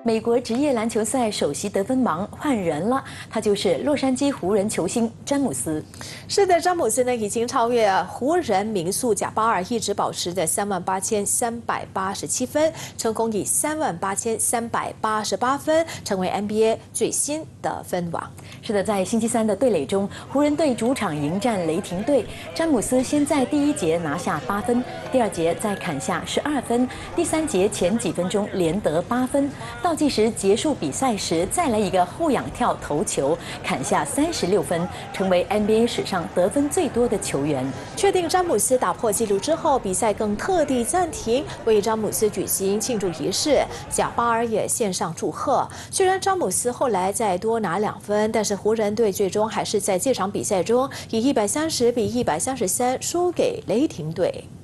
美国职业篮球赛首席得分王换人了，他就是洛杉矶湖人球星詹姆斯。 是的，詹姆斯呢已经超越湖人名宿贾巴尔一直保持的38,387分，成功以38,388分成为 NBA 最新得分王。 是的，在星期三的对垒中，湖人队主场迎战雷霆队，詹姆斯先在第一节拿下8分，第二节再砍下12分，第三节前几分钟连得8分。倒计时结束比赛时，再来一个后仰跳投球，砍下36分，成为 NBA 史上得分最多的球员。 确定詹姆斯打破纪录之后，比赛更特地暂停，为詹姆斯举行庆祝仪式。贾巴尔也献上祝贺。虽然詹姆斯后来再多拿2分，但是湖人队最终还是在这场比赛中以130比133输给雷霆队。